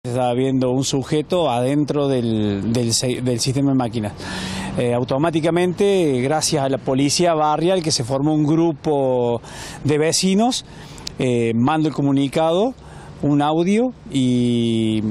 Estaba viendo un sujeto adentro del sistema de máquinas. Automáticamente, gracias a la policía barrial, que se formó un grupo de vecinos, mando el comunicado, un audio, y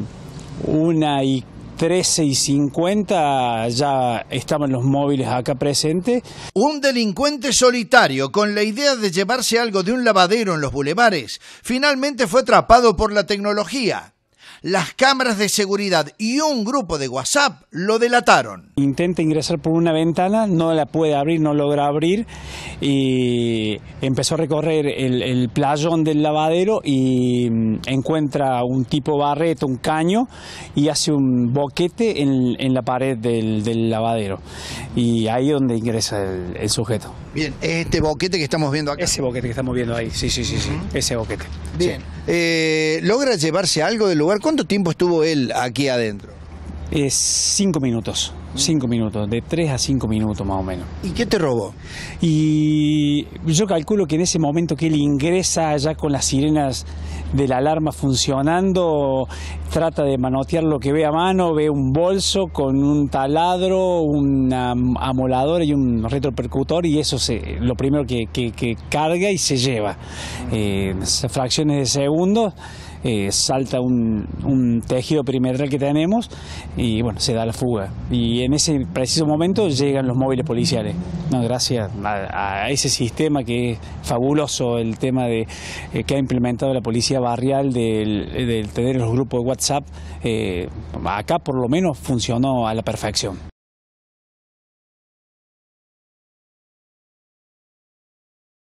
1:13:50 ya estaban los móviles acá presentes. Un delincuente solitario con la idea de llevarse algo de un lavadero en los bulevares finalmente fue atrapado por la tecnología. Las cámaras de seguridad y un grupo de WhatsApp lo delataron. Intenta ingresar por una ventana, no la puede abrir, no logra abrir, y empezó a recorrer el playón del lavadero y encuentra un tipo barreta, un caño, y hace un boquete en la pared del lavadero. Y ahí es donde ingresa el sujeto. Bien, este boquete que estamos viendo acá. Ese boquete que estamos viendo ahí, sí, ese boquete. Bien, ¿logra llevarse algo del lugar? ¿Cuánto tiempo estuvo él aquí adentro? 5 minutos, 5 minutos, de 3 a 5 minutos más o menos. ¿Y qué te robó? Y yo calculo que en ese momento que él ingresa ya con las sirenas de la alarma funcionando, trata de manotear lo que ve a mano, ve un bolso con un taladro, una amoladora y un retropercutor, y eso lo primero que carga y se lleva. Fracciones de segundos. Salta un tejido perimetral que tenemos y bueno, se da la fuga, y en ese preciso momento llegan los móviles policiales, ¿no? Gracias a ese sistema que es fabuloso, el tema de que ha implementado la policía barrial del tener los grupos de WhatsApp, acá por lo menos funcionó a la perfección.